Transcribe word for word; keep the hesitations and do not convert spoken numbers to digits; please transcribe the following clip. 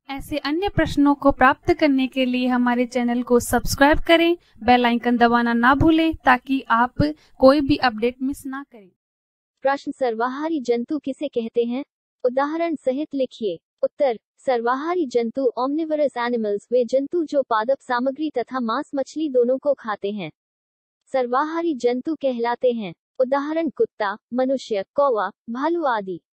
ऐसे अन्य प्रश्नों को प्राप्त करने के लिए हमारे चैनल को सब्सक्राइब करें, बेल आइकन दबाना ना भूलें ताकि आप कोई भी अपडेट मिस ना करें। प्रश्न, सर्वाहारी जंतु किसे कहते हैं? उदाहरण सहित लिखिए। उत्तर, सर्वाहारी जंतु ओमनिवरस एनिमल्स वे जंतु जो पादप सामग्री तथा मांस मछली दोनों को खाते हैं सर्वाहारी जंतु कहलाते हैं। उदाहरण कुत्ता, मनुष्य, कौवा, भालू आदि।